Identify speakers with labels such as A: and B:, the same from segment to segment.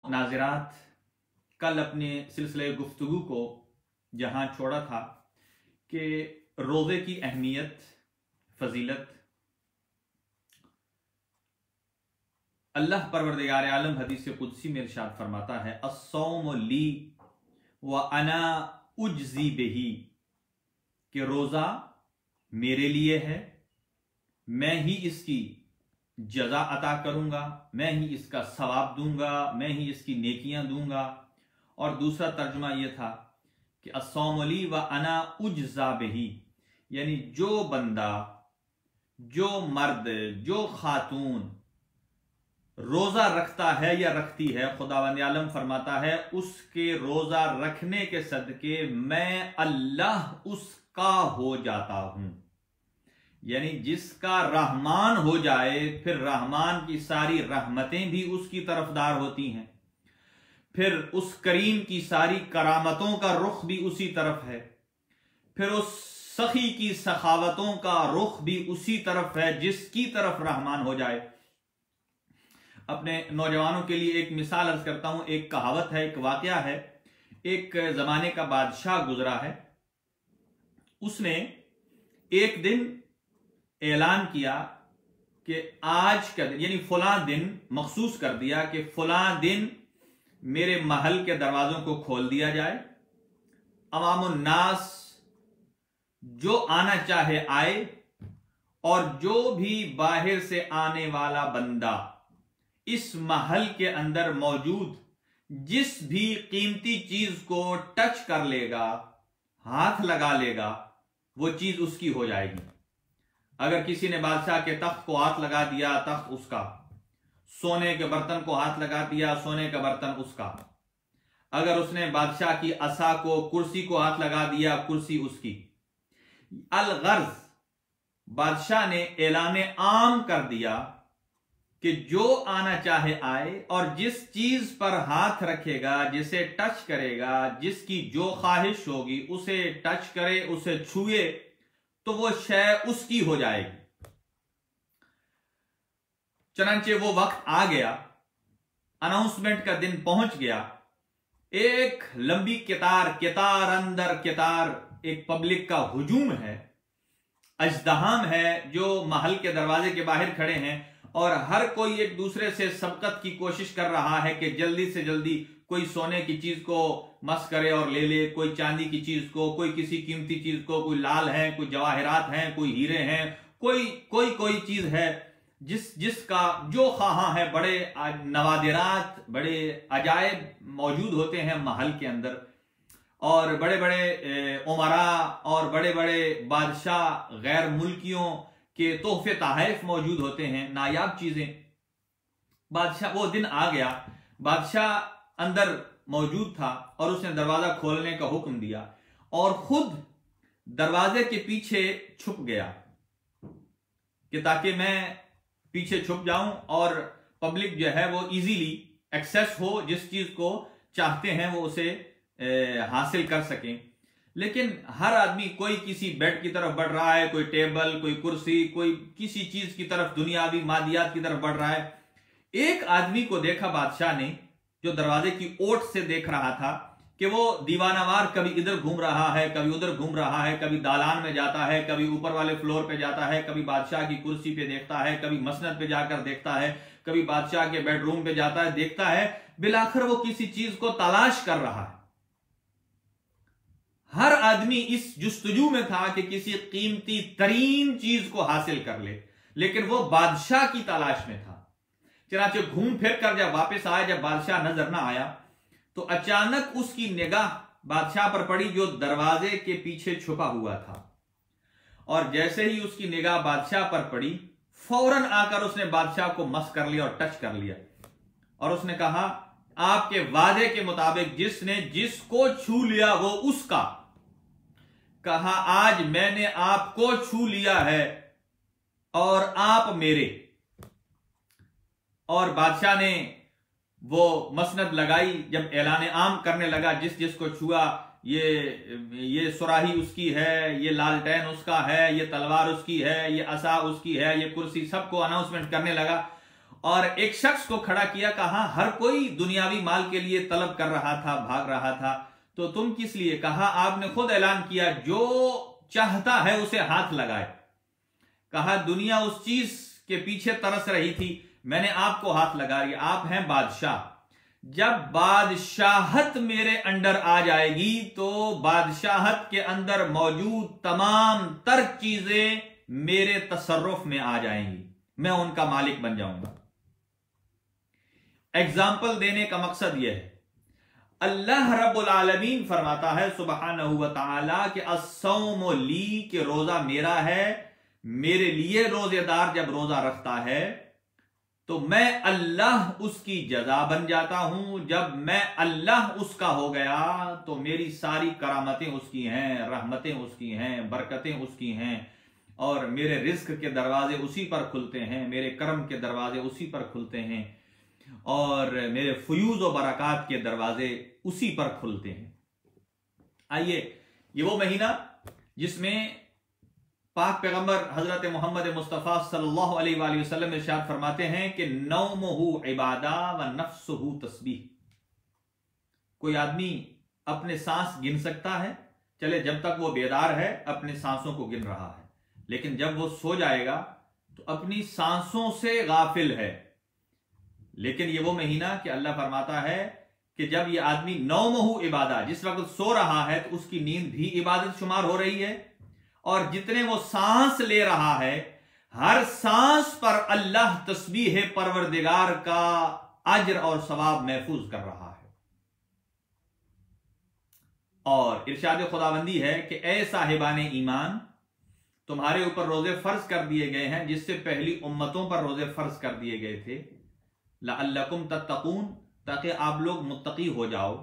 A: नाज़िरात, कल अपने सिलसिले गुफ्तगू को जहां छोड़ा था कि रोज़े की अहमियत, फजीलत, अल्लाह परवरदिगार आलम हदीस कुदसी में इरशाद फरमाता है, अस्सौम ली व अना उज्जी बिही, कि रोज़ा मेरे लिए है, मैं ही इसकी जजा अता करूंगा, मैं ही इसका सवाब दूंगा, मैं ही इसकी नेकियां दूंगा। और दूसरा तर्जुमा यह था कि अस्सौम ली व अना उज्जा बिही, यानी जो बंदा, जो मर्द, जो खातून रोजा रखता है या रखती है, खुदावंद आलम फरमाता है उसके रोजा रखने के सदके मैं अल्लाह उसका हो जाता हूं। यानी जिसका रहमान हो जाए, फिर रहमान की सारी रहमतें भी उसकी तरफदार होती हैं, फिर उस करीम की सारी करामतों का रुख भी उसी तरफ है, फिर उस सखी की सखावतों का रुख भी उसी तरफ है जिसकी तरफ रहमान हो जाए। अपने नौजवानों के लिए एक मिसाल अर्ज करता हूं। एक कहावत है, एक वाकया है। एक जमाने का बादशाह गुजरा है। उसने एक दिन ऐलान किया कि आज का दिन, यानी फलां दिन मखसूस कर दिया कि फलां दिन मेरे महल के दरवाजों को खोल दिया जाए, अवामुन नास जो आना चाहे आए, और जो भी बाहर से आने वाला बंदा इस महल के अंदर मौजूद जिस भी कीमती चीज को टच कर लेगा, हाथ लगा लेगा, वो चीज उसकी हो जाएगी। अगर किसी ने बादशाह के तख्त को हाथ लगा दिया, तख्त उसका। सोने के बर्तन को हाथ लगा दिया, सोने का बर्तन उसका। अगर उसने बादशाह की असा को, कुर्सी को हाथ लगा दिया, कुर्सी उसकी। अलगर्ज बादशाह ने ऐलान आम कर दिया कि जो आना चाहे आए, और जिस चीज पर हाथ रखेगा, जिसे टच करेगा, जिसकी जो ख्वाहिश होगी उसे टच करे, उसे छुए, तो वो शय उसकी हो जाएगी। चनांचे वो वक्त आ गया, अनाउंसमेंट का दिन पहुंच गया। एक लंबी कितार अंदर कितार, एक पब्लिक का हुजूम है, अजदहाम है, जो महल के दरवाजे के बाहर खड़े हैं, और हर कोई एक दूसरे से सबकत की कोशिश कर रहा है कि जल्दी से जल्दी कोई सोने की चीज को मस करे और ले ले, कोई चांदी की चीज को, कोई किसी कीमती चीज को, कोई लाल है, कोई जवाहरात हैं, कोई हीरे हैं, कोई चीज है जिसका जो खाहा है। बड़े नवादिरात, बड़े अजायब मौजूद होते हैं महल के अंदर, और बड़े बड़े उमरा और बड़े बड़े बादशाह गैर मुल्कियों के तोहफे तहफ़ मौजूद होते हैं, नायाब चीजें। बादशाह, वो दिन आ गया, बादशाह अंदर मौजूद था और उसने दरवाजा खोलने का हुक्म दिया और खुद दरवाजे के पीछे छुप गया कि ताकि मैं पीछे छुप जाऊं और पब्लिक जो है वो इजीली एक्सेस हो, जिस चीज को चाहते हैं वो उसे हासिल कर सकें। लेकिन हर आदमी, कोई किसी बेड की तरफ बढ़ रहा है, कोई टेबल, कोई कुर्सी, कोई किसी चीज की तरफ, दुनियावी मादियात की तरफ बढ़ रहा है। एक आदमी को देखा बादशाह ने, जो दरवाजे की ओट से देख रहा था कि वो दीवानावार कभी इधर घूम रहा है, कभी उधर घूम रहा है, कभी दालान में जाता है, कभी ऊपर वाले फ्लोर पे जाता है, कभी बादशाह की कुर्सी पे देखता है, कभी मसनद पे जाकर देखता है, कभी बादशाह के बेडरूम पे जाता है, देखता है। बिलाखिर वो किसी चीज को तलाश कर रहा है। हर आदमी इस जुस्तजू में था कि किसी कीमती तरीन चीज को हासिल कर ले, लेकिन वो बादशाह की तलाश में था। चनाचे घूम फिर कर जब वापस आया, जब बादशाह नजर ना आया, तो अचानक उसकी निगाह बादशाह पर पड़ी, जो दरवाजे के पीछे छुपा हुआ था। और जैसे ही उसकी निगाह बादशाह पर पड़ी, फौरन आकर उसने बादशाह को मस कर लिया और टच कर लिया, और उसने कहा, आपके वादे के मुताबिक जिसने जिसको छू लिया वो उसका। कहा, आज मैंने आपको छू लिया है और आप मेरे। और बादशाह ने वो मसनद लगाई, जब ऐलान आम करने लगा, जिस जिसको छुआ, ये सुराही उसकी है, ये लालटेन उसका है, ये तलवार उसकी है, ये असा उसकी है, ये कुर्सी, सबको अनाउंसमेंट करने लगा। और एक शख्स को खड़ा किया, कहा हर कोई दुनियावी माल के लिए तलब कर रहा था, भाग रहा था, तो तुम किस लिए? कहा आपने खुद ऐलान किया जो चाहता है उसे हाथ लगाए। कहा दुनिया उस चीज के पीछे तरस रही थी, मैंने आपको हाथ लगा दिया, आप हैं बादशाह। जब बादशाहत मेरे अंडर आ जाएगी तो बादशाहत के अंदर मौजूद तमाम तर चीजें मेरे तसर्रुफ में आ जाएंगी, मैं उनका मालिक बन जाऊंगा। एग्जाम्पल देने का मकसद यह है, अल्लाह रब्बुल आलमीन फरमाता है सुब्हानहू व तआला कि अस्सौमु ली, के रोजा मेरा है, मेरे लिए रोजेदार जब रोजा रखता है तो मैं अल्लाह उसकी जजा बन जाता हूं। जब मैं अल्लाह उसका हो गया तो मेरी सारी करामतें उसकी हैं, रहमतें उसकी हैं, बरकतें उसकी हैं, और मेरे रिज्क के दरवाजे उसी पर खुलते हैं, मेरे कर्म के दरवाजे उसी पर खुलते हैं, और मेरे फयूज और बरकत के दरवाजे उसी पर खुलते हैं। आइए, ये वो महीना जिसमें पाक पैगंबर हजरत मोहम्मद मुस्तफ़ा सल्लल्लाहु अलैहि वसल्लम इरशाद फरमाते हैं कि नौमुहु इबादा व नफ्सुहु तस्बीह। कोई आदमी अपने सांस गिन सकता है, चले जब तक वो बेदार है अपने सांसों को गिन रहा है, लेकिन जब वो सो जाएगा तो अपनी सांसों से गाफिल है। लेकिन ये वो महीना कि अल्लाह फरमाता है कि जब ये आदमी नौमुहु इबादा, जिस वक्त सो रहा है तो उसकी नींद भी इबादत शुमार हो रही है, और जितने वो सांस ले रहा है हर सांस पर अल्लाह तस्बीह परवरदिगार का अज्र और सवाब महफूज कर रहा है। और इरशाद खुदाबंदी है कि ए साहिबान ईमान, तुम्हारे ऊपर रोजे फर्ज कर दिए गए हैं जिससे पहली उम्मतों पर रोजे फर्ज कर दिए गए थे, लअल्लकुम तत्तकून, ताकि आप लोग मुत्तकी हो जाओ।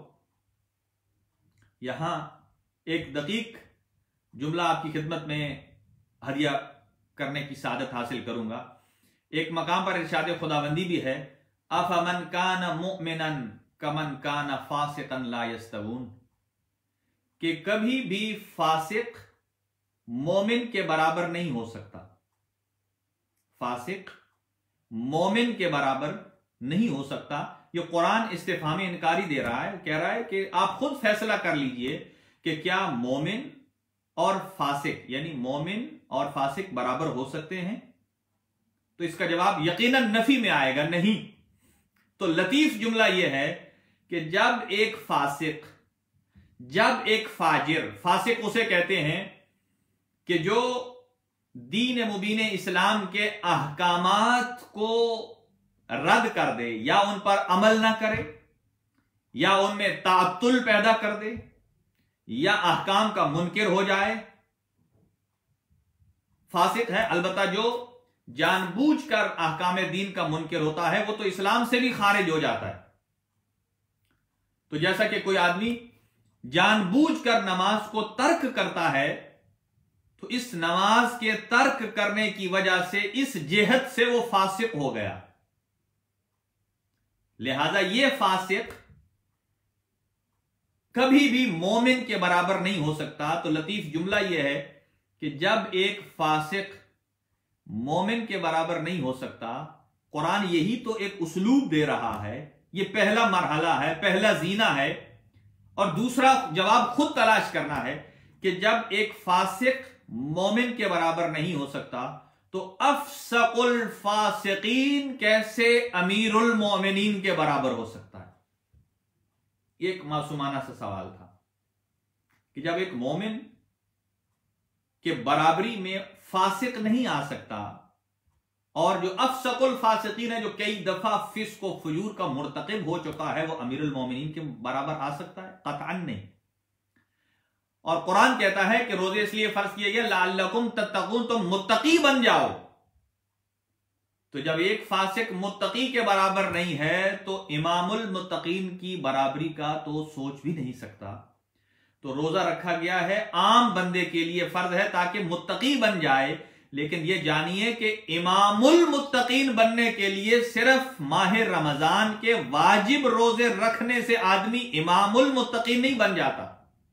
A: यहां एक दकीक जुमला आपकी खिदमत में हदिया करने की सादत हासिल करूंगा। एक मकाम पर इरशाद खुदाबंदी भी है, अफमन कान मुमिनन कमन कान फासिकन ला यस्तवून, कि कभी भी फासिक मोमिन के बराबर नहीं हो सकता। फासिक मोमिन के बराबर नहीं हो सकता। यह कुरान इस्तिफहामी इनकारी दे रहा है, कह रहा है कि आप खुद फैसला कर लीजिए कि क्या मोमिन और फासिक, यानी मोमिन और फासिक बराबर हो सकते हैं। तो इसका जवाब यकीनन नफी में आएगा, नहीं। तो लतीफ जुमला यह है कि जब एक फासिक, जब एक फाजिर, फासिक उसे कहते हैं कि जो दीन मुबीन इस्लाम के अहकामात को रद्द कर दे, या उन पर अमल ना करे, या उनमें ताअत्तुल पैदा कर दे, या अहकाम का मुनकिर हो जाए, फासिक है। अलबत्ता जो जानबूझकर अहकाम दीन का मुनकिर होता है वो तो इस्लाम से भी खारिज हो जाता है। तो जैसा कि कोई आदमी जानबूझकर नमाज को तर्क करता है तो इस नमाज के तर्क करने की वजह से इस जेहत से वो फासिक हो गया। लिहाजा ये फासिक कभी भी मोमिन के बराबर नहीं हो सकता। तो लतीफ जुमला यह है कि जब एक फासिक मोमिन के बराबर नहीं हो सकता, कुरान यही तो एक उस्लूब दे रहा है। यह पहला मरहला है, पहला जीना है। और दूसरा जवाब खुद तलाश करना है कि जब एक फासिक मोमिन के बराबर नहीं हो सकता तो अफसकुल फासिकीन कैसे अमीरुल मोमिनीन के बराबर हो सकता है। एक मासूमाना सा सवाल था कि जब एक मोमिन के बराबरी में फासिक नहीं आ सकता, और जो अफसकुल फासिकीन है, जो कई दफा फिस्क व फजूर का मुर्तकिब हो चुका है, वो अमीरुल मोमिनीन के बराबर आ सकता है? कतअन नहीं। और कुरान कहता है कि रोजे इसलिए फर्ज किए गए लअल्लकुम तत्तकून, तुम मुत्तकी बन जाओ। तो जब एक फासिक मुत्तकी के बराबर नहीं है तो इमामुल मुत्तकीन की बराबरी का तो सोच भी नहीं सकता। तो रोजा रखा गया है आम बंदे के लिए फर्ज है ताकि मुत्तकी बन जाए, लेकिन यह जानिए कि इमामुल मुत्तकीन बनने के लिए सिर्फ माह रमजान के वाजिब रोजे रखने से आदमी इमामुल मुत्तकीन नहीं बन जाता।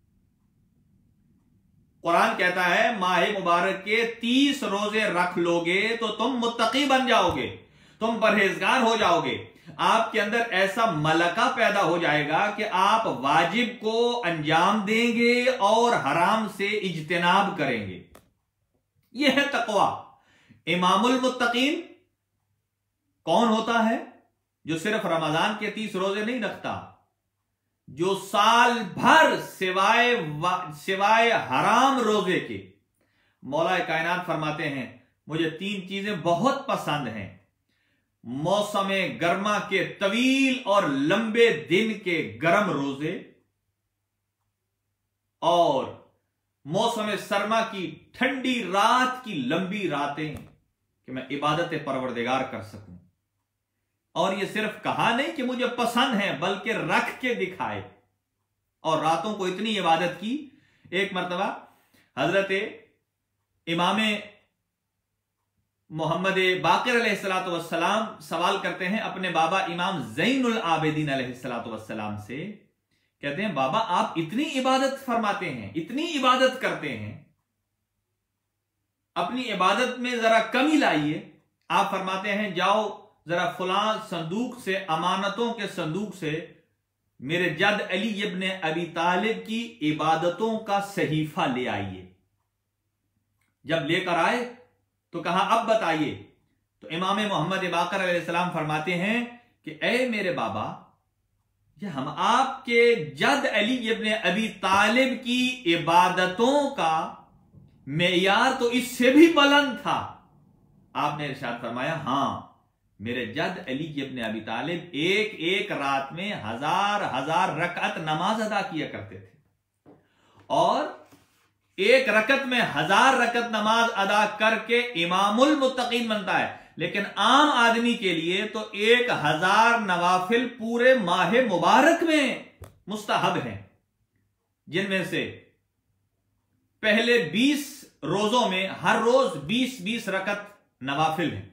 A: कुरान कहता है माह मुबारक के 30 रोजे रख लोगे तो तुम मुत्तकी बन जाओगे। तुम परहेजगार हो जाओगे, आपके अंदर ऐसा मलका पैदा हो जाएगा कि आप वाजिब को अंजाम देंगे और हराम से इज्तिनाब करेंगे। यह है तकवा। इमामुल मुत्तकीन कौन होता है? जो सिर्फ रमजान के 30 रोजे नहीं रखता, जो साल भर सिवाय हराम रोजे के, मौला कायनात फरमाते हैं मुझे 3 चीजें बहुत पसंद हैं, मौसम गर्मा के तवील और लंबे दिन के गर्म रोजे और मौसम सरमा की ठंडी रात की लंबी रातें, कि मैं इबादत परवरदिगार कर सकूं। और ये सिर्फ कहा नहीं कि मुझे पसंद है, बल्कि रख के दिखाए और रातों को इतनी इबादत की। एक मर्तबा हजरत इमाम मोहम्मद बाकिर अलैहिस्सलातु वस्सलाम सवाल करते हैं अपने बाबा इमाम ज़ैनुल आबिदीन अलैहिस्सलातु वस्सलाम से, कहते हैं बाबा आप इतनी इबादत फरमाते हैं, इतनी इबादत करते हैं, अपनी इबादत में जरा कमी लाइए। आप फरमाते हैं जाओ जरा फलां संदूक से, अमानतों के संदूक से मेरे जद अली इब्ने अबी तालिब की इबादतों का सहीफा ले आइए। जब लेकर आए तो कहा अब बताइए। तो इमाम मोहम्मद बाकर अलैहिस्सलाम फरमाते हैं कि ए मेरे बाबा, ये हम आपके जद अली इब्ने अबी तालिब की इबादतों का मेयार तो इससे भी बुलंद था। आपने इरशाद फरमाया हां, मेरे जद अली इब्ने अबी तालिब एक एक रात में 1000 रकअत नमाज अदा किया करते थे और एक रकत में 1000 रकत नमाज अदा करके इमामुल मुत्तकीन बनता है। लेकिन आम आदमी के लिए तो 1000 नवाफिल पूरे माह मुबारक में मुस्तहब हैं, जिनमें से पहले 20 रोजों में हर रोज 20-20 रकत नवाफिल हैं,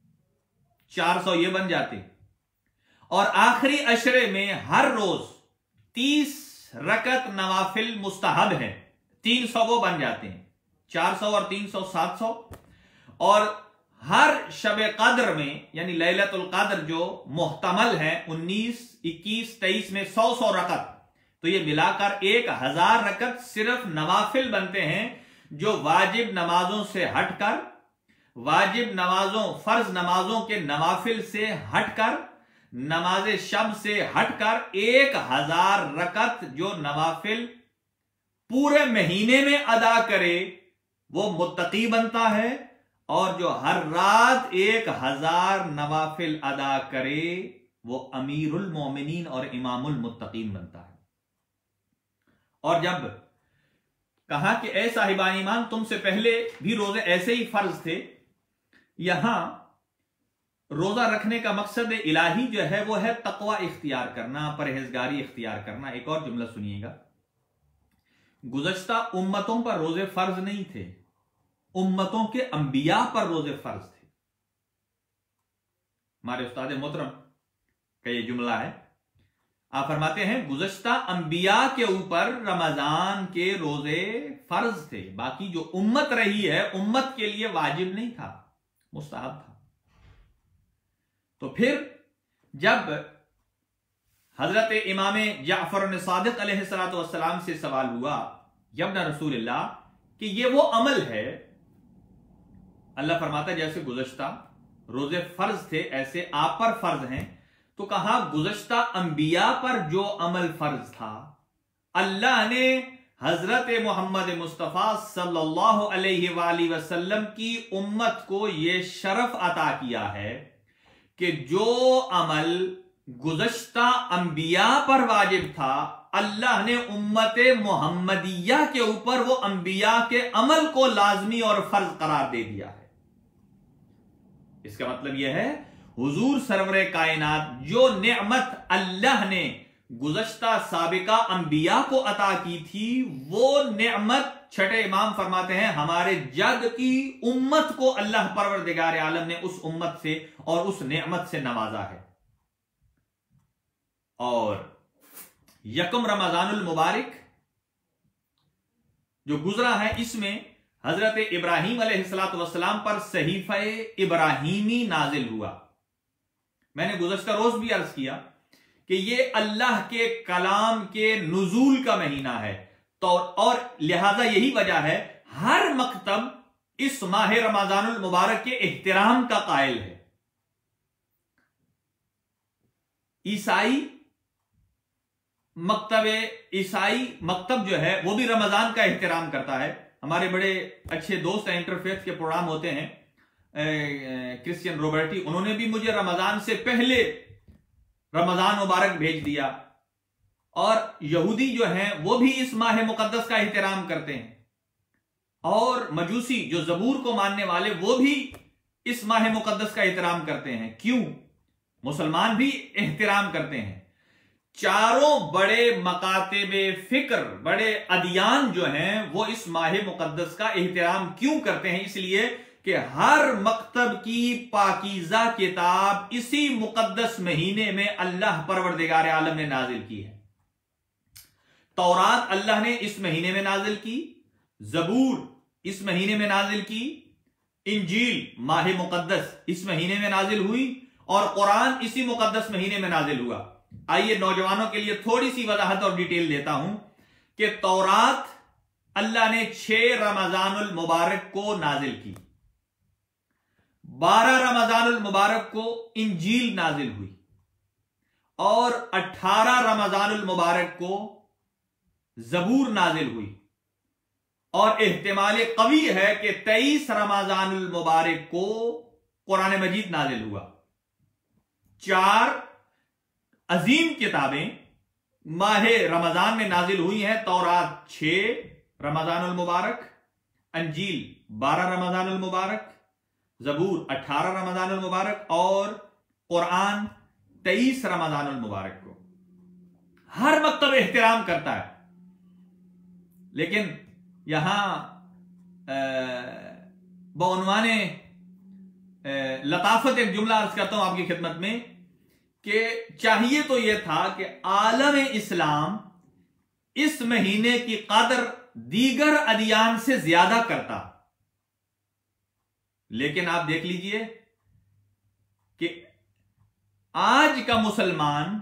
A: 400 ये बन जाते, और आखिरी अशरे में हर रोज 30 रकत नवाफिल मुस्तहब है, 300 वो बन जाते हैं, 400 और 300 700। और हर शब कद्र में यानी लैलतुल कद्र जो मुहतमल है 19, 21, 23 में 100 रकत, तो ये मिलाकर 1000 रकत सिर्फ नवाफिल बनते हैं, जो वाजिब नमाजों से हटकर, वाजिब नमाजों फर्ज नमाजों के नवाफिल से हटकर, नमाज शब से हटकर 1000 रकत जो नवाफिल पूरे महीने में अदा करे वो मुत्तकी बनता है, और जो हर रात 1000 नवाफिल अदा करे वो अमीरुल मोमिनीन और इमामुल मुत्तकीन बनता है। और जब कहा कि ए साहिबान ईमान, तुमसे पहले भी रोजे ऐसे ही फर्ज थे, यहां रोजा रखने का मकसद इलाही जो है वो है तकवा इख्तियार करना, परहेजगारी इख्तियार करना। एक और जुमला सुनिएगा, गुज़श्ता उम्मतों पर रोजे फर्ज नहीं थे, उम्मतों के अंबिया पर रोजे फर्ज थे। हमारे उस्ताद मोहतरम का ये जुमला है, आप फरमाते हैं गुज़श्ता अंबिया के ऊपर रमजान के रोजे फर्ज थे, बाकी जो उम्मत रही है उम्मत के लिए वाजिब नहीं था, मुस्तहब था। तो फिर जब हजरत इमाम जाफर सादिक अलैहिस्सलातु वस्सलाम से सवाल हुआ यब्न रसूलल्लाह कि ये वो अमल है, अल्लाह फरमाता है जैसे गुज़श्ता रोजे फर्ज थे ऐसे आप पर फर्ज हैं, तो कहा गुज़श्ता अंबिया पर जो अमल फर्ज था, अल्लाह ने हजरत मोहम्मद मुस्तफ़ा सल्लल्लाहु अलैहि वसल्लम की उम्मत को यह शरफ अता किया है कि जो अमल गुज़श्ता अंबिया पर वाजिब था, अल्लाह ने उम्मत मोहम्मदिया के ऊपर वो अंबिया के अमल को लाजमी और फर्ज करार दे दिया है। इसका मतलब यह है हुजूर सरवरे कायनात जो नेमत अल्लाह ने गुज़श्ता साबिका अंबिया को अता की थी, वो नेमत छठे इमाम फरमाते हैं हमारे जद की उम्मत को अल्लाह परवरदिगार आलम ने उस उम्मत से और उस नेमत से नवाजा है। और यकम रमजानुल मुबारक जो गुजरा है, इसमें हजरत इब्राहीम अलैहिस्सलातु वस्सलाम पर सहीफा इब्राहीमी नाजिल हुआ। मैंने गुज़श्ता रोज भी अर्ज किया कि ये अल्लाह के कलाम के नुज़ूल का महीना है, तो और लिहाजा यही वजह है हर मकतब इस माह रमजानुल मुबारक के एहतराम का कायल है। ईसाई मकतब जो है वो भी रमजान का एहतराम करता है। हमारे बड़े अच्छे दोस्त हैं, इंटरफेथ के प्रोग्राम होते हैं, क्रिश्चियन रॉबर्टी, उन्होंने भी मुझे रमजान से पहले रमजान मुबारक भेज दिया। और यहूदी जो हैं वो भी इस माह मुकद्दस का एहतराम करते हैं, और मजूसी जो ज़बूर को मानने वाले वो भी इस माह मुकद्दस का एहतराम करते हैं। क्यों? मुसलमान भी एहतराम करते हैं। चारों बड़े मकातिबे फिक्र, बड़े अदियान जो हैं वो इस माह मुकद्दस का एहतराम क्यों करते हैं? इसलिए कि हर मकतब की पाकीज़ा किताब इसी मुकद्दस महीने में अल्लाह परवरदिगार आलम ने नाजिल की है। तौरात अल्लाह ने इस महीने में नाजिल की, ज़बूर इस महीने में नाजिल की, इंजील माह मुकद्दस इस महीने में नाजिल हुई, और कुरान इसी मुकद्दस महीने में नाजिल हुआ। आइए नौजवानों के लिए थोड़ी सी वजाहत और डिटेल देता हूं कि तौरात अल्लाह ने 6 रमजानुल मुबारक को नाजिल की, 12 रमजानुल मुबारक को इंजील नाजिल हुई, और 18 रमजानुल मुबारक को ज़बूर नाजिल हुई, और एहतिमाल कवी है कि 23 रमजानुल मुबारक को कुरान मजीद नाजिल हुआ। 4 अजीम किताबें माह रमजान में नाजिल हुई हैं। तौरात 6 रमजानुल मुबारक, अंजील 12 रमजानुल मुबारक, ज़बूर 18 रमजानुल मुबारक, और कुरान 23 रमजानुल मुबारक को। हर मकतब एहतराम करता है, लेकिन यहां बउनवाने लताफत एक जुमला अर्ज करता हूं आपकी खिदमत में कि चाहिए तो यह था कि आलम इस्लाम इस महीने की कदर दीगर अदियान से ज्यादा करता, लेकिन आप देख लीजिए कि आज का मुसलमान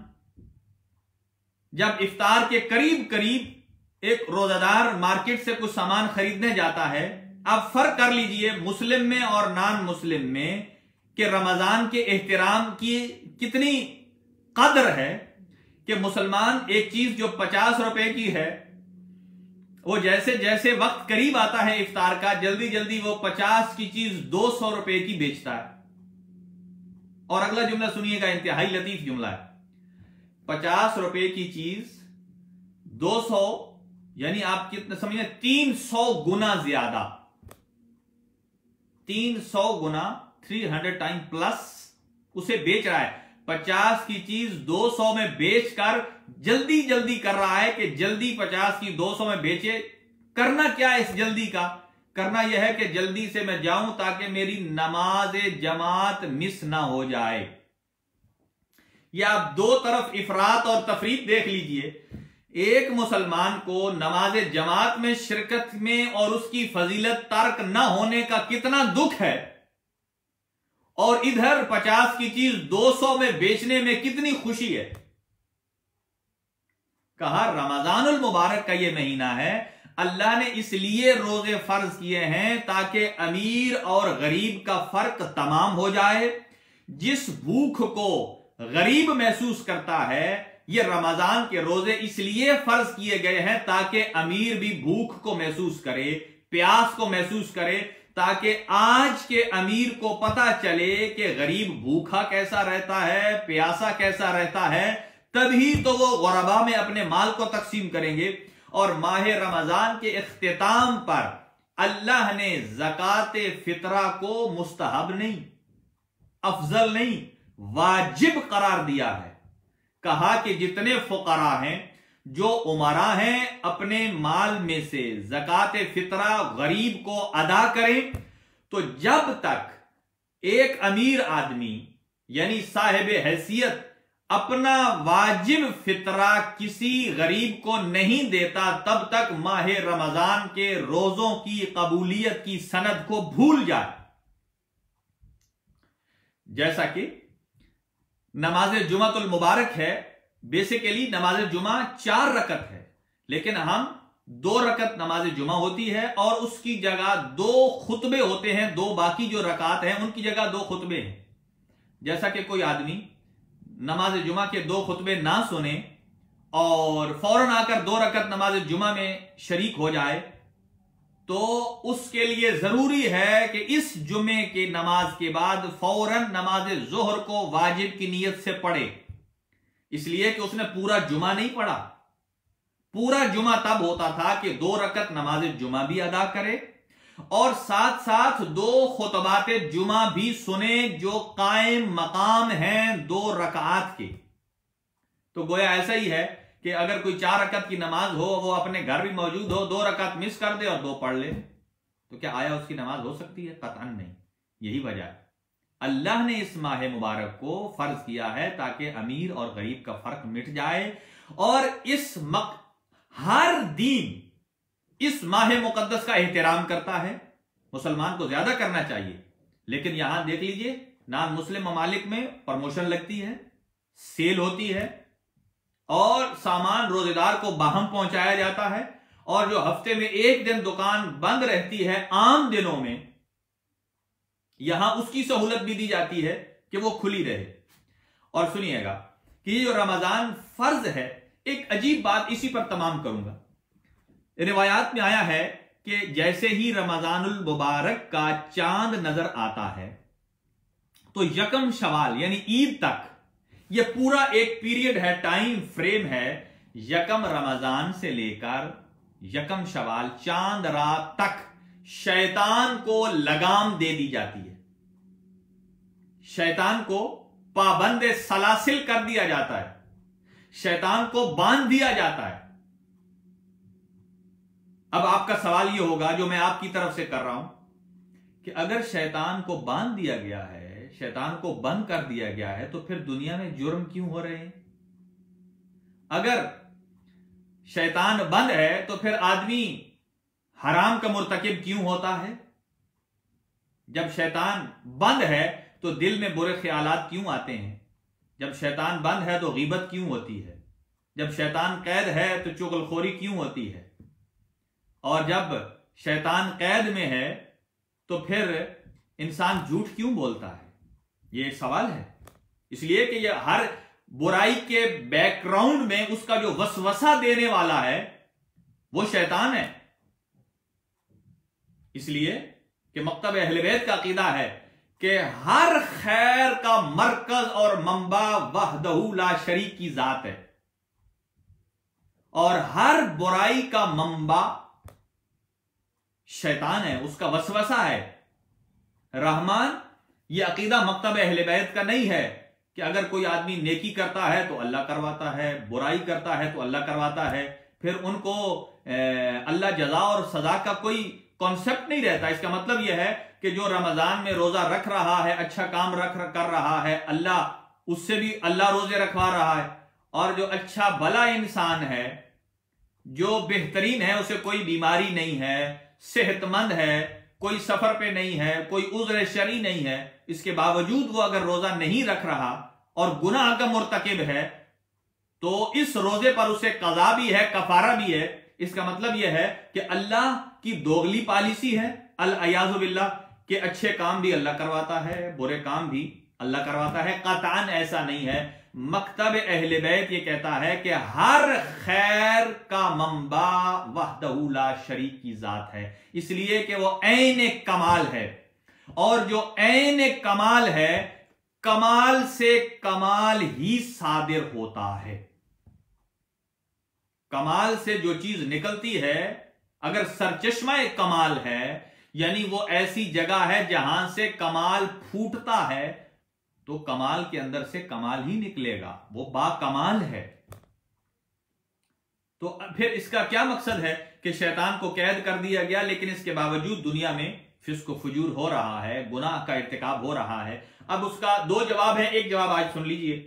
A: जब इफ्तार के करीब करीब एक रोजादार मार्केट से कुछ सामान खरीदने जाता है, आप फर्क कर लीजिए मुस्लिम में और नॉन मुस्लिम में कि रमजान के एहतराम की कितनी कदर है। कि मुसलमान एक चीज जो 50 रुपए की है, वो जैसे जैसे वक्त करीब आता है इफ्तार का, जल्दी जल्दी वो 50 की चीज 200 रुपए की बेचता है। और अगला जुमला सुनिएगा, इंतहाई लतीफ जुमला है। 50 रुपए की चीज 200, यानी आप कितना समझिए 300 गुना ज्यादा, 300 गुना 300 टाइम प्लस उसे बेच रहा है। 50 की चीज 200 में बेचकर जल्दी जल्दी कर रहा है कि जल्दी 50 की 200 में बेचे। करना क्या है इस जल्दी का? करना यह है कि जल्दी से मैं जाऊं ताकि मेरी नमाज जमात मिस ना हो जाए। या आप दो तरफ इफरात और तफरीत देख लीजिए। एक मुसलमान को नमाज जमात में शिरकत में और उसकी फजीलत तर्क न होने का कितना दुख है, और इधर 50 की चीज 200 में बेचने में कितनी खुशी है। कहा रमजानुल मुबारक का यह महीना है, अल्लाह ने इसलिए रोजे फर्ज किए हैं ताकि अमीर और गरीब का फर्क तमाम हो जाए। जिस भूख को गरीब महसूस करता है, ये रमजान के रोजे इसलिए फर्ज किए गए हैं ताकि अमीर भी भूख को महसूस करे, प्यास को महसूस करे, ताकि आज के अमीर को पता चले कि गरीब भूखा कैसा रहता है, प्यासा कैसा रहता है। तभी तो वो गुरबा में अपने माल को तकसीम करेंगे। और माह रमजान के इख्तिताम पर अल्लाह ने ज़कात फितरा को मुस्तहब नहीं, अफजल नहीं, वाजिब करार दिया है। कहा कि जितने फुकरा हैं, जो उमरा हैं, अपने माल में से ज़कात फितरा गरीब को अदा करें। तो जब तक एक अमीर आदमी यानी साहिब हैसियत अपना वाजिब फितरा किसी गरीब को नहीं देता, तब तक माह रमजान के रोजों की कबूलियत की सनद को भूल जाए। जैसा कि नमाज जुमातुल मुबारक है, बेसिकली नमाज जुमा 4 रकत है, लेकिन हम 2 रकत नमाज जुमा होती है और उसकी जगह 2 खुतबे होते हैं, 2 बाकी जो रकात हैं उनकी जगह 2 खुतबे हैं। जैसा कि कोई आदमी नमाज जुमा के 2 खुतबे ना सुने और फौरन आकर 2 रकत नमाज जुमा में शरीक हो जाए, तो उसके लिए जरूरी है कि इस जुमे की नमाज के बाद फौरन नमाज जोहर को वाजिब की नीयत से पढ़े, इसलिए कि उसने पूरा जुमा नहीं पढ़ा। पूरा जुमा तब होता था कि 2 रकत नमाज जुमा भी अदा करे और साथ साथ 2 खुतबाते जुमा भी सुने जो कायम मकाम हैं 2 रकात के। तो गोया ऐसा ही है कि अगर कोई 4 रकत की नमाज हो, वो अपने घर भी मौजूद हो, 2 रकत मिस कर दे और 2 पढ़ ले, तो क्या आया उसकी नमाज हो सकती है? कतअन नहीं। यही वजह है अल्लाह ने इस माह मुबारक को फर्ज किया है ताकि अमीर और गरीब का फर्क मिट जाए। और हर दीन इस माह मुकद्दस का एहतराम करता है, मुसलमान को ज्यादा करना चाहिए, लेकिन यहां देख लीजिए नॉन मुस्लिम ममालिक में प्रमोशन लगती है, सेल होती है और सामान रोजेदार को बाहम पहुंचाया जाता है, और जो हफ्ते में 1 दिन दुकान बंद रहती है आम दिनों में, यहां उसकी सहूलत भी दी जाती है कि वो खुली रहे। और सुनिएगा कि जो रमजान फर्ज है, एक अजीब बात इसी पर तमाम करूंगा। रिवायात में आया है कि जैसे ही रमजानुल मुबारक का चांद नजर आता है तो यकम शवाल यानी ईद तक, यह पूरा एक पीरियड है, टाइम फ्रेम है, यकम रमजान से लेकर यकम शवाल चांद रात तक शैतान को लगाम दे दी जाती है, शैतान को पाबंद सलासिल कर दिया जाता है, शैतान को बांध दिया जाता है। अब आपका सवाल यह होगा जो मैं आपकी तरफ से कर रहा हूं कि अगर शैतान को बांध दिया गया है, शैतान को बंद कर दिया गया है, तो फिर दुनिया में जुर्म क्यों हो रहे हैं? अगर शैतान बंद है तो फिर आदमी हराम का मुर्तकिब क्यों होता है? जब शैतान बंद है तो दिल में बुरे ख्यालात क्यों आते हैं? जब शैतान बंद है तो गीबत क्यों होती है? जब शैतान कैद है तो चुगलखोरी क्यों होती है? और जब शैतान कैद में है तो फिर इंसान झूठ क्यों बोलता है? ये एक सवाल है। इसलिए कि यह हर बुराई के बैकग्राउंड में उसका जो वसवसा देने वाला है वो शैतान है। इसलिए कि मकतब अहले बैत का अकीदा है कि हर खैर का मरकज और मंबा वहदहू ला शरीक की जात है, और हर बुराई का मंबा शैतान है, उसका वसवसा है। रहमान, यह अकीदा मकतब अहले बैत का नहीं है कि अगर कोई आदमी नेकी करता है तो अल्लाह करवाता है, बुराई करता है तो अल्लाह करवाता है, फिर उनको अल्लाह जजा और सजा का कोई कॉन्सेप्ट नहीं रहता। इसका मतलब यह है कि जो रमजान में रोजा रख रहा है, अच्छा काम कर रहा है, अल्लाह उससे भी अल्लाह रोजे रखवा रहा है, और जो अच्छा भला इंसान है, जो बेहतरीन है, उसे कोई बीमारी नहीं है, सेहतमंद है, कोई सफर पे नहीं है, कोई उज़्र शरी नहीं है, इसके बावजूद वो अगर रोजा नहीं रख रहा और गुनाह का मुर्तकिब है तो इस रोजे पर उसे कज़ा भी है, कफारा भी है। इसका मतलब यह है कि अल्लाह की दोगली पॉलिसी है, अल अयाज़ु बिल्लाह, कि अच्छे काम भी अल्लाह करवाता है, बुरे काम भी अल्लाह करवाता है। कतान ऐसा नहीं है। मकतब अहले बैत ये कहता है कि हर खैर का मंबा वहदहू ला शरीक की जात है, इसलिए कि वो ऐन कमाल है, और जो ऐन कमाल है, कमाल से कमाल ही सादिर होता है। कमाल से जो चीज निकलती है, अगर सरचश्मा कमाल है, यानी वो ऐसी जगह है जहां से कमाल फूटता है, तो कमाल के अंदर से कमाल ही निकलेगा, वो बाकमाल है। तो फिर इसका क्या मकसद है कि शैतान को कैद कर दिया गया, लेकिन इसके बावजूद दुनिया में फिस्क फजूर हो रहा है, गुनाह का इर्तिकाब हो रहा है। अब उसका 2 जवाब है। एक जवाब आज सुन लीजिए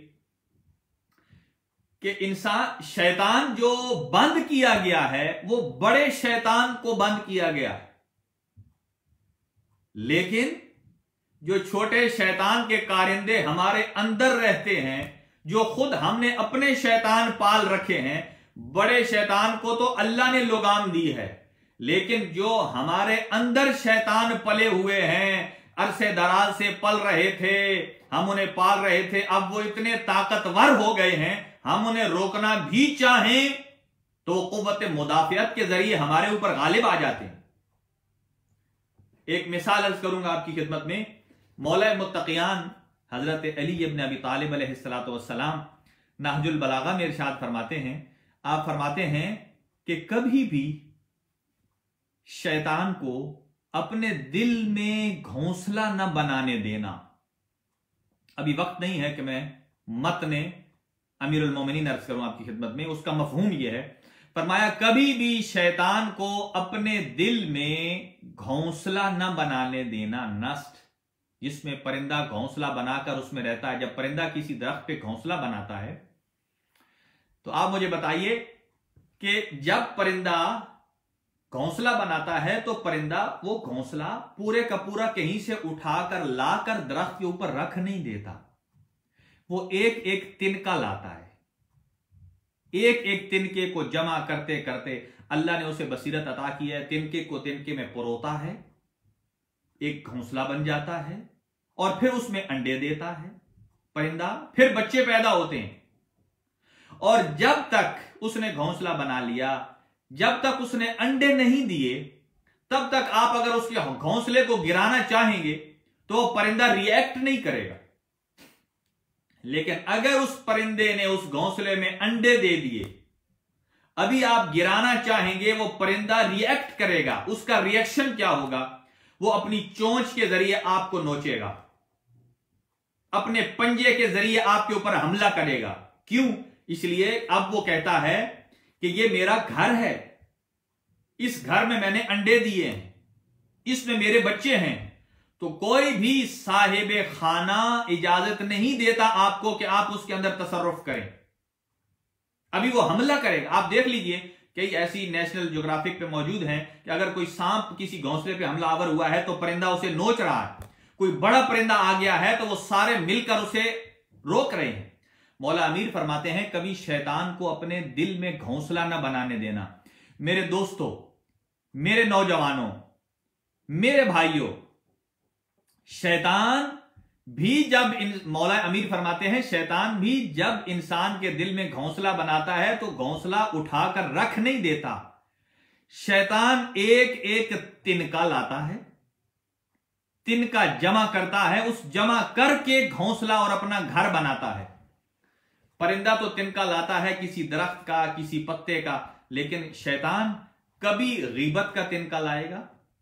A: कि इंसान, शैतान जो बंद किया गया है वो बड़े शैतान को बंद किया गया है, लेकिन जो छोटे शैतान के कारिंदे हमारे अंदर रहते हैं, जो खुद हमने अपने शैतान पाल रखे हैं। बड़े शैतान को तो अल्लाह ने लगाम दी है, लेकिन जो हमारे अंदर शैतान पले हुए हैं, अरसे दराज से पल रहे थे, हम उन्हें पाल रहे थे, अब वो इतने ताकतवर हो गए हैं, हम उन्हें रोकना भी चाहें तो कुव्वत मुदाफियत के जरिए हमारे ऊपर गालिब आ जाते हैं। एक मिसाल अर्ज करूंगा आपकी खिदमत में। मौला मुत्तकियान हजरत अली इब्न अबी तालिब अलैहिस्सलातु वस्सलाम नहजुल बलागा में इरशाद फरमाते हैं, आप फरमाते हैं कि कभी भी शैतान को अपने दिल में घोंसला न बनाने देना। अभी वक्त नहीं है कि मैं मतने अमीरुल मोमिनीन अर्ज करूं आपकी खिदमत में। उसका मफहूम यह है, फरमाया कभी भी शैतान को अपने दिल में घोंसला न बनाने देना। नस्ट, जिसमें परिंदा घोंसला बनाकर उसमें रहता है, जब परिंदा किसी दरख्त पे घोंसला बनाता है तो आप मुझे बताइए कि जब परिंदा घोंसला बनाता है तो परिंदा वो घोंसला पूरे का पूरा कहीं से उठाकर लाकर दरख्त के ऊपर रख नहीं देता। वो एक एक तिनका लाता है, एक एक तिनके को जमा करते करते अल्लाह ने उसे बसीरत अता की है, तिनके को तिनके में परोता है, एक घोंसला बन जाता है और फिर उसमें अंडे देता है परिंदा, फिर बच्चे पैदा होते हैं। और जब तक उसने घोंसला बना लिया, जब तक उसने अंडे नहीं दिए, तब तक आप अगर उसके घोंसले को गिराना चाहेंगे तो परिंदा रिएक्ट नहीं करेगा। लेकिन अगर उस परिंदे ने उस घोंसले में अंडे दे दिए, अभी आप गिराना चाहेंगे, वो परिंदा रिएक्ट करेगा। उसका रिएक्शन क्या होगा? वो अपनी चोंच के जरिए आपको नोचेगा, अपने पंजे के जरिए आपके ऊपर हमला करेगा। क्यों? इसलिए अब वो कहता है कि ये मेरा घर है, इस घर में मैंने अंडे दिए हैं, इसमें मेरे बच्चे हैं, तो कोई भी साहिब खाना इजाजत नहीं देता आपको कि आप उसके अंदर तसर्रुफ करें। अभी वो हमला करेगा। आप देख लीजिए, कई ऐसी नेशनल ज्योग्राफिक पे मौजूद हैं कि अगर कोई सांप किसी घोंसले पे हमलावर हुआ है तो परिंदा उसे नोच रहा है, कोई बड़ा परिंदा आ गया है तो वो सारे मिलकर उसे रोक रहे हैं। मौला अमीर फरमाते हैं कभी शैतान को अपने दिल में घोंसला न बनाने देना। मेरे दोस्तों, मेरे नौजवानों, मेरे भाइयों, शैतान भी जब मौला अमीर फरमाते हैं शैतान भी जब इंसान के दिल में घोंसला बनाता है तो घोंसला उठाकर रख नहीं देता। शैतान एक एक तिनका लाता है, तिनका जमा करता है, उस जमा करके घोंसला और अपना घर बनाता है। परिंदा तो तिनका लाता है किसी दरख्त का, किसी पत्ते का, लेकिन शैतान कभी गीबत का तिनका लाएगा,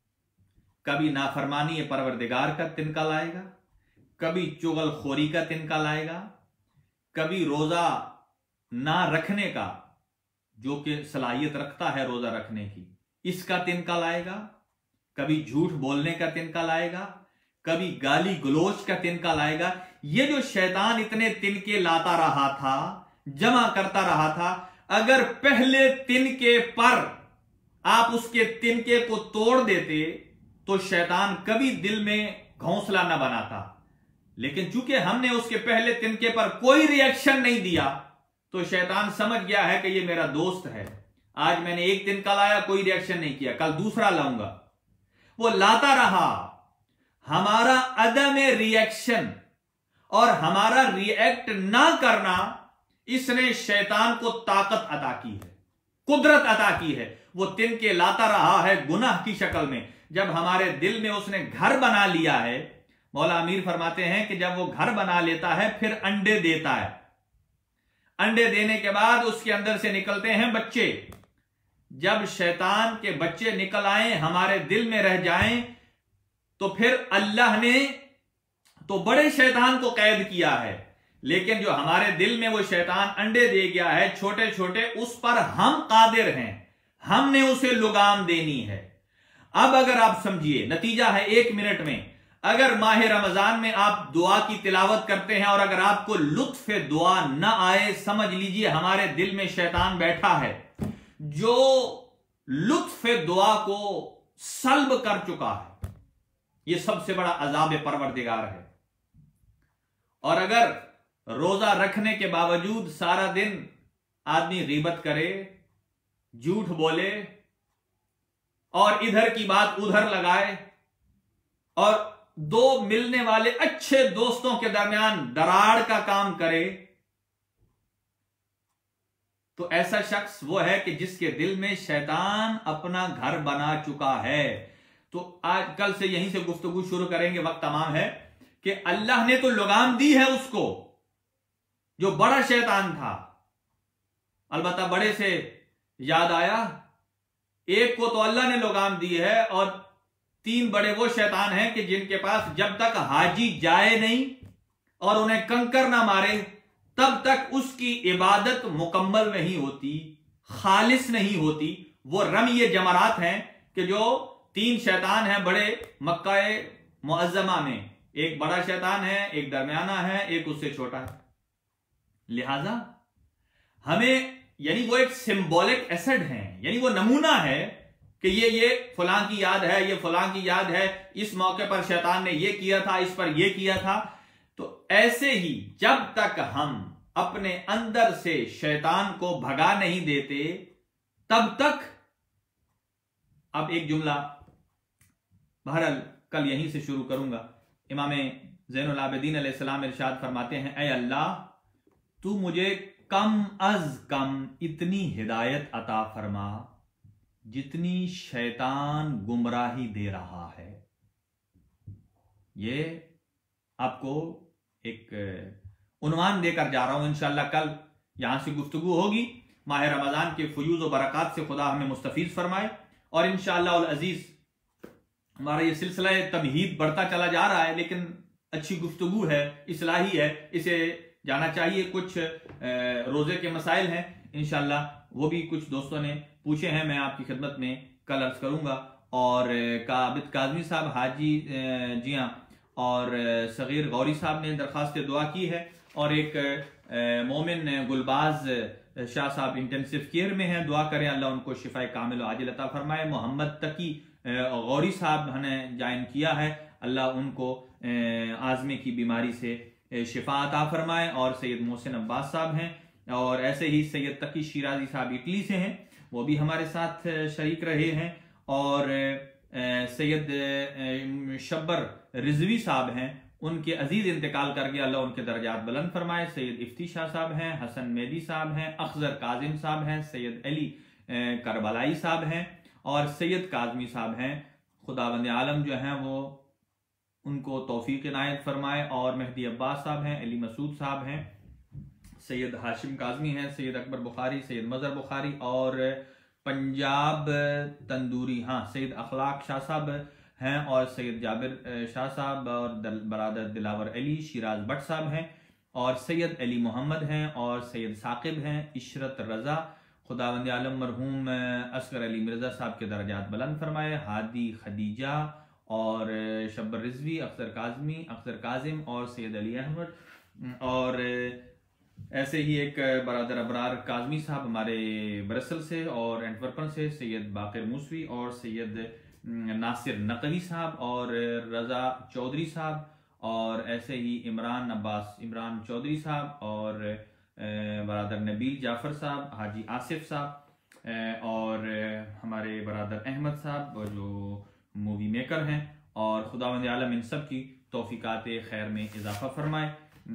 A: कभी नाफरमानी परवरदिगार का तिनका लाएगा, कभी चुगलखोरी का तिनका लाएगा, कभी रोजा ना रखने का, जो कि सलाहियत रखता है रोजा रखने की, इसका तिनका लाएगा, कभी झूठ बोलने का तिनका लाएगा, कभी गाली गलोच का तिनका लाएगा। ये जो शैतान इतने तिनके लाता रहा था, जमा करता रहा था, अगर पहले तिनके पर आप उसके तिनके को तोड़ देते तो शैतान कभी दिल में घोंसला न बनाता। लेकिन चूंकि हमने उसके पहले तिनके पर कोई रिएक्शन नहीं दिया तो शैतान समझ गया है कि ये मेरा दोस्त है। आज मैंने एक तिनका लाया, कोई रिएक्शन नहीं किया, कल दूसरा लाऊंगा। वो लाता रहा। हमारा अदम रिएक्शन और हमारा रिएक्ट ना करना, इसने शैतान को ताकत अता की है, कुदरत अता की है। वो तिनके लाता रहा है गुनाह की शक्ल में। जब हमारे दिल में उसने घर बना लिया है, मौला अमीर फरमाते हैं कि जब वो घर बना लेता है फिर अंडे देता है। अंडे देने के बाद उसके अंदर से निकलते हैं बच्चे। जब शैतान के बच्चे निकल आए, हमारे दिल में रह जाएं, तो फिर अल्लाह ने तो बड़े शैतान को कैद किया है, लेकिन जो हमारे दिल में वो शैतान अंडे दे गया है छोटे छोटे, उस पर हम कादिर हैं, हमने उसे लगाम देनी है। अब अगर आप समझिए, नतीजा है 1 मिनट में, अगर माह रमजान में आप दुआ की तिलावत करते हैं और अगर आपको लुत्फ दुआ न आए, समझ लीजिए हमारे दिल में शैतान बैठा है जो लुत्फ दुआ को सल्ब कर चुका है। ये सबसे बड़ा अजाब परवरदिगार है। और अगर रोजा रखने के बावजूद सारा दिन आदमी गीबत करे, झूठ बोले और इधर की बात उधर लगाए और दो मिलने वाले अच्छे दोस्तों के दरमियान दरार का काम करे, तो ऐसा शख्स वो है कि जिसके दिल में शैतान अपना घर बना चुका है। तो आज कल से यहीं से गुफ्तगू शुरू करेंगे, वक्त तमाम है, कि अल्लाह ने तो लगाम दी है उसको जो बड़ा शैतान था। अलबत्ता बड़े से याद आया, एक को तो अल्लाह ने लगाम दी है और तीन बड़े वो शैतान हैं कि जिनके पास जब तक हाजी जाए नहीं और उन्हें कंकर ना मारे तब तक उसकी इबादत मुकम्मल नहीं होती, खालिस नहीं होती। वो रमी जमरात हैं कि जो तीन शैतान हैं बड़े मक्का मुअज्जमा में, एक बड़ा शैतान है, एक दरमियाना है, एक उससे छोटा है। लिहाजा हमें यानी वो एक सिंबॉलिक एसेट है, यानी वो नमूना है कि ये फलां की याद है, ये फलां की याद है, इस मौके पर शैतान ने ये किया था, इस पर ये किया था। तो ऐसे ही जब तक हम अपने अंदर से शैतान को भगा नहीं देते तब तक, अब एक जुमला बहरहाल कल यहीं से शुरू करूंगा। इमाम ज़ैनुल आबिदीन अलैहिस्सलाम इरशाद फरमाते हैं, ऐ अल्लाह तू मुझे कम अज कम इतनी हिदायत अता फरमा जितनी शैतान गुमराही दे रहा है। ये आपको एक उन्वान देकर जा रहा हूं। इंशाअल्लाह कल यहां से गुफ्तगू होगी। माह रमजान के फयूज व बरक़ात से खुदा हमें मुस्तफीज फरमाए और इंशाअल्लाह अज़ीज हमारा ये सिलसिला तमहीद बढ़ता चला जा रहा है, लेकिन अच्छी गुफ्तगू है, इस्लाही है, इसे जाना चाहिए। कुछ रोजे के मसाइल हैं, इंशाअल्लाह वो भी कुछ दोस्तों ने पूछे हैं, मैं आपकी खिदमत में कल अर्ज करूंगा। और काबिद काजमी साहब, हाजी जी हाँ, और सगीर गौरी साहब ने दरख्वास्त दुआ की है। और एक मोमिन गुलबाज शाह साहब इंटेंसिव केयर में हैं, दुआ करें अल्लाह उनको शिफाए कामिल आजिल अता फरमाए। मोहम्मद तकी गौरी साहब ने ज्वाइन किया है, अल्लाह उनको आज़मे की बीमारी से शिफा अता फरमाए। और सैयद मोहसिन अब्बास साहब हैं, और ऐसे ही सैयद तकी शिराजी साहब इटली से हैं, वो भी हमारे साथ शरीक रहे हैं। और सैयद शब्बर रिजवी साहब हैं, उनके अजीज इंतकाल कर गया, अल्लाह उनके दर्जात बुलंद फरमाए। सैयद इफ्ती शाह साहब हैं, हसन मेहदी साहब हैं, अखजर काजिम साहब हैं, सैयद अली करबलाई साहब हैं और सैयद काजमी साहब हैं। खुदावंद आलम जो हैं वो उनको तौफीक इनायत फरमाए। और मेहदी अब्बास साहब हैं, अली मसूद साहब हैं, सैयद हाशिम काजमी हैं, सैयद अकबर बुखारी, सैयद मजहर बुखारी और पंजाब तंदूरी, हाँ, सैयद अखलाक शाह साहब हैं और सैयद जाबिर शाह साहब और बरादर दिलावर अली शिराज भट्ट साहब हैं और सैयद अली मोहम्मद हैं और सैयद साकिब हैं, इशरत रजा। खुदावंद आलम मरहूम असगर अली मिर्जा साहब के दर्जात बुलंद फरमाए। हादी खदीजा और शब्बर रिजवी, अख्तर काजमी, अख्तर काजिम और सैयद अली अहमद। और ऐसे ही एक बरादर अबरार काजमी साहब हमारे ब्रसल से और एंटवर्पन से, सैयद बाकिर मूसवी और सैयद नासिर नकवी साहब और रजा चौधरी साहब, और ऐसे ही इमरान अब्बास इमरान चौधरी साहब और बरादर नबील जाफर साहब, हाजी आसिफ साहब और हमारे बरादर अहमद साहब जो मूवी मेकर हैं। और खुदावंद आलम इन सब की तौफीकात खैर में इजाफा फरमाए।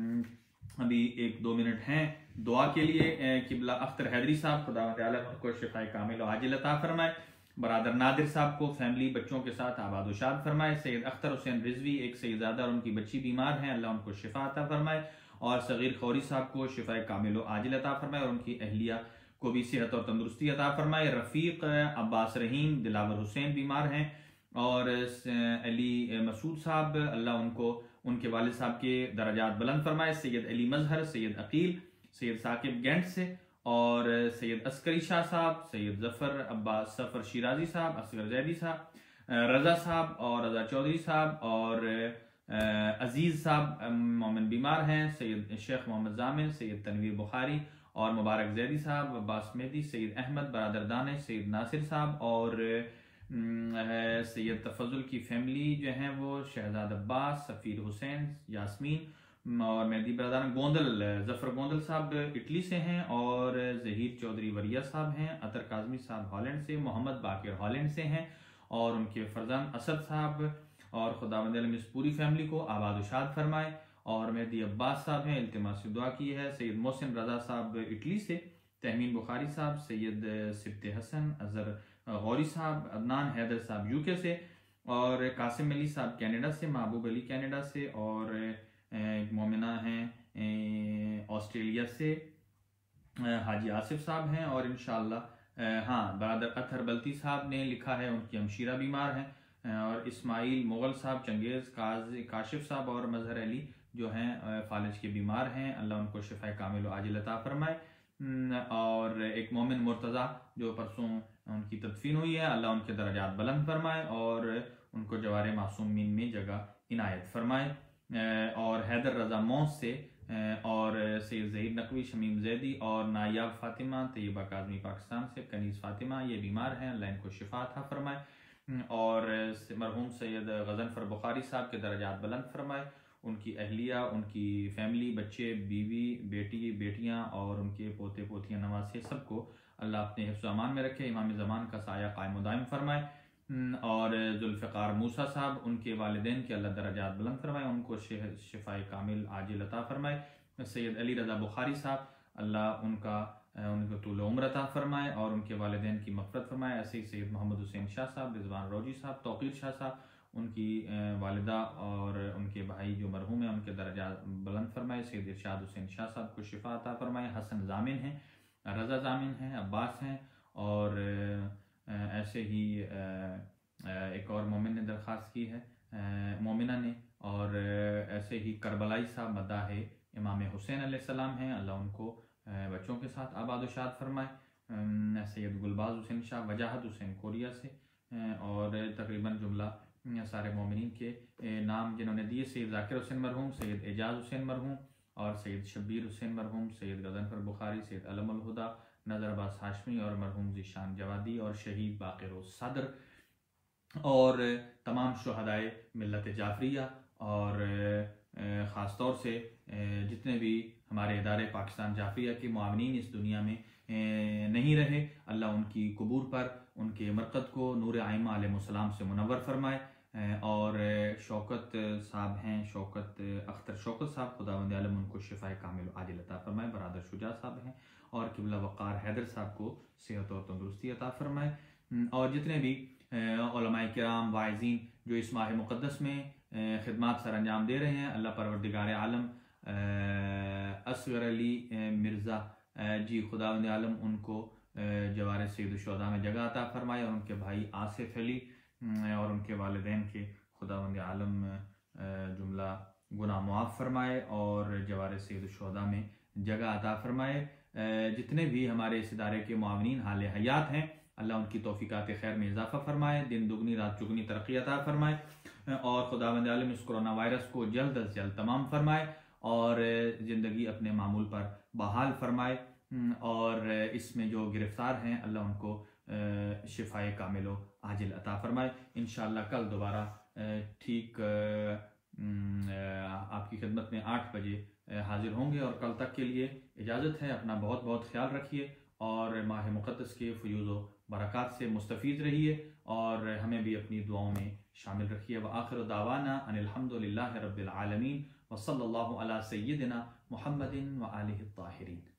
A: अभी 1-2 मिनट हैं दुआ के लिए। किबला अख्तर हैदरी साहब, खुदावंद आलम उनको शिफाए कामिल और आजिल अता फरमाए। बरादर नादिर साहब को फैमिली बच्चों के साथ आबाद व शाद फरमाए। सैयद अख्तर हुसैन रिजवी, एक सैयदादा और उनकी बच्ची बीमार हैं, अल्लाह उनको शिफा अता फरमाए। और सगीर खौरी साहब को शिफाए कामिल और आजिल अता फरमाए और उनकी अहलिया को भी सेहत और तंदुरुस्ती अता फरमाए। रफ़ीक अब्बास रहीम, दिलावर हुसैन बीमार हैं और अली मसूद साहब, अल्लाह उनको उनके वालिद साहब के दर्जात बुलंद फरमाए। सैयद अली मजहर, सैयद अकील, सैयद साकिब गेंट से और सैयद अस्करी शाह साहब, सैयद जफर अब्बास सफर शिराजी साहब, असगर जैदी साहब, रजा साहब और रजा चौधरी साहब और अजीज साहब मोमिन बीमार हैं। सैयद शेख मोहम्मद जामिन, सैयद तनवीर बुखारी और मुबारक जैदी साहब, अब्बास मेहदी, सैयद अहमद बरादर दानिश, सैयद नासिर साहब और है। सैयद तफजुल की फैमिली जो है वो शहजाद अब्बास, सफ़ीर हुसैन, यास्मीन और मेहदी बरदार गोंदल, जफ़र गोंदल साहब इटली से हैं और ज़हीर चौधरी वरिया साहब हैं, अतर काज़मी साहब हॉलैंड से, मोहम्मद बाकिर हॉलैंड से हैं और उनके फरजान असद साहब और खुदावंद आलम इस पूरी फैमिली को आबाद शाद फरमाए। और मेहदी अब्बास साहब हैं, इल्तिमास दुआ की है। सैयद मोहसिन रजा साहब इटली से, तहमीन बुखारी साहब, सैयद सिब्ते हसन, अजहर गौरी साहब, अदनान हैदर साहब यूके से और कासिम अली साहब कनाडा से, महबूब अली कनाडा से और मोमिना हैं ऑस्ट्रेलिया से, हाजी आसिफ साहब हैं और इंशाअल्लाह हाँ बरादर अतहर बल्ती साहब ने लिखा है उनकी हमशीरा बीमार हैं और इस्माइल मुगल साहब, चंगेज़ काशिफ साहब और मजहर अली जो हैं फालिज के बीमार हैं, अल्लाह उनको शिफाए कामिल आजिल अता फरमाए। और एक मोमिन मुर्तज़ा जो परसों उनकी तदफीन हुई है, अल्लाह उनके दर्जात बुलंद फरमाए और उनको जवार मासूमीन में जगह इनायत फरमाए। और हैदर रजा मौस से और सैयद ज़हीर नकवी, शमीम जैदी और नायाब फ़ातिमा, तैयबा काज़मी पाकिस्तान से, कनीज़ फ़ातिमा ये बीमार हैं, अल्लाह इनको शिफा अता फरमाए और मरहूम सैयद गज़नफ़र बुखारी साहब के दर्जात बुलंद फरमाए, उनकी अहलिया, उनकी फैमिली, बच्चे, बीवी, बेटी, बेटियां और उनके पोते पोतियां, नवासे सबको अल्लाह अपने हिफ्ज़ अमान में रखे, इमाम ज़मान का साया कायम दायम फरमाए। और जुल्फ़िकार मूसा साहब, उनके वालिदैन के अल्लाह दर्जात बुलंद फरमाए, उनको शिफाए कामिल आजिल अता फरमाए। सैयद अली रज़ा बुखारी साहब, अल्लाह उनको तूल उम्र अता फरमाए और उनके वालिदैन की मग़फ़िरत फरमाए। ऐसे ही सैयद मोहम्मद हुसैन शाह साहब, रिज़वान रोजी साहब, तौक़ीर शाह साहब, उनकी वालिदा और उनके भाई जो मरहूम हैं उनके दर्जात बुलंद फरमाए। सैयद इरशाद हुसैन शाह साहब को शिफा अता फरमाए। हसन जामिन हैं, रज़ा जामिन हैं, अब्बास हैं और ऐसे ही एक और मोमिन ने दरख्वास्त की है, मोमिना ने, और ऐसे ही करबलाई साहब मदाह इमाम हुसैन अलैहिस्सलाम हैं, अल्लाह उनको बच्चों के साथ आबाद शाद फरमाए। सैयद गुलबाज हुसैन शाह, वजाहत हुसैन कोरिया से और तकरीबन जुमला सारे मोमिनीन के नाम जिन्होंने दिए, सैयद ज़ाकिर हुसैन मरहूम, सैयद एजाज हुसैन मरहूम और सैयद शब्बीर हुसैन मरहूम, सैयद गज़नफ़र बुखारी, सैयद अलमुल हुदा, नज़र अब्बास हाशमी और मरहूम ज़ीशान जवादी और शहीद बाक़िर सदर और तमाम शुहदाए मिल्लत जाफरिया और ख़ास तौर से जितने भी हमारे इदारे पाकिस्तान जाफरिया के मुआविनीन इस दुनिया में नहीं रहे, अल्लाह उनकी कबूर पर उनके मरकद को नूर आइमा अलैहिस्सलाम से मुनव्वर फरमाए। और शौकत साहब हैं, शौकत अख्तर शौकत साहब, खुदावंद आलम उनको शिफाए कामिल आजिल अता फरमाए। बरादर शुजा साहब हैं और किबला वक़ार हैदर साहब को सेहत और तंदुरुस्ती अता फरमाए। और जितने भी उलमाए किराम, वाइज़ीन जो इस माह मुक़द्दस में खिदमात सर अंजाम दे रहे हैं, अल्लाह परवरदिगार आलम असगर अली मिर्ज़ा जी, खुदावंद आलम उनको जवार सैयद शुहदा में जगह अता फरमाए और उनके भाई आसिफ अली और उनके वालिदैन के खुदावंद आलम जुमला गुनाह मुआफ़ फरमाए और जवार सैयद शुहदा में जगह अता फरमाए। जितने भी हमारे इस इदारे के मुआविनीन हाल हयात हैं, अल्लाह उनकी तौफ़ीक़ात खैर में इजाफ़ा फरमाए, दिन दुगनी रात चुगनी तरक्की अता फरमाए और खुदावंद आलम इस कोरोना वायरस को जल्द अज जल्द तमाम फरमाए और ज़िंदगी अपने मामूल पर बहाल फरमाए और इसमें जो गिरफ़्तार हैं अल्लाह उनको शिफाए कामिलो आजिल अता फरमाए। इंशाअल्लाह कल दोबारा ठीक आपकी खिदमत में 8 बजे हाजिर होंगे और कल तक के लिए इजाज़त है। अपना बहुत बहुत ख्याल रखिए और माह मुक़द्दस के फ़यूज़ व बरक़ात से मुस्तफ़ीज़ रहिए और हमें भी अपनी दुआओं में शामिल रखिए। व आखिर दावाना अनिल हम्दुलिल्लाहि रब्बिल आलमीन व सल्लल्लाहु अला सय्यिदिना मुहम्मदिन व आलिहि त्ताहिरीन।